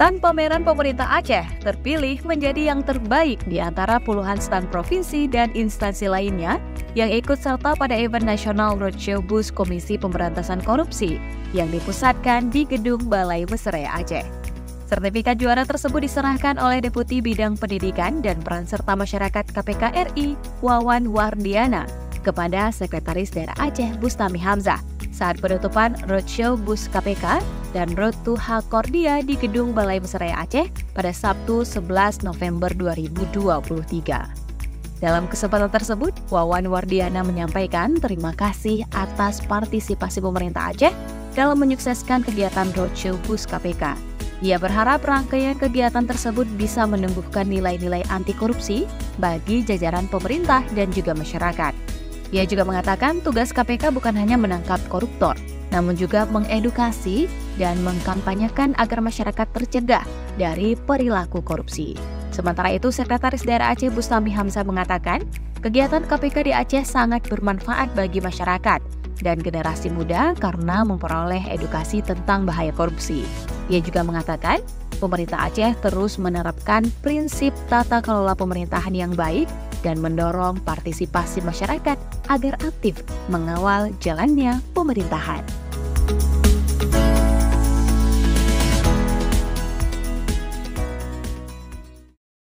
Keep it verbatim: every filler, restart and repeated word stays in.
Stan pameran pemerintah Aceh terpilih menjadi yang terbaik di antara puluhan stan provinsi dan instansi lainnya yang ikut serta pada event nasional Roadshow Bus Komisi Pemberantasan Korupsi yang dipusatkan di Gedung Balai Mesrea Aceh. Sertifikat juara tersebut diserahkan oleh Deputi Bidang Pendidikan dan Peran Serta Masyarakat K P K R I, Wawan Wardiana, kepada Sekretaris Daerah Aceh Bustami Hamzah saat penutupan Roadshow Bus K P K dan Road to Halkordia di Gedung Balai Mesrea Aceh pada Sabtu sebelas November dua ribu dua puluh tiga. Dalam kesempatan tersebut, Wawan Wardiana menyampaikan terima kasih atas partisipasi pemerintah Aceh dalam menyukseskan kegiatan Roadshow Bus K P K. Ia berharap rangkaian kegiatan tersebut bisa menumbuhkan nilai-nilai anti korupsi bagi jajaran pemerintah dan juga masyarakat. Ia juga mengatakan tugas K P K bukan hanya menangkap koruptor, namun juga mengedukasi dan mengkampanyekan agar masyarakat tercegah dari perilaku korupsi. Sementara itu, Sekretaris Daerah Aceh Bustami Hamzah mengatakan, kegiatan K P K di Aceh sangat bermanfaat bagi masyarakat dan generasi muda karena memperoleh edukasi tentang bahaya korupsi. Ia juga mengatakan, pemerintah Aceh terus menerapkan prinsip tata kelola pemerintahan yang baik dan mendorong partisipasi masyarakat agar aktif mengawal jalannya pemerintahan.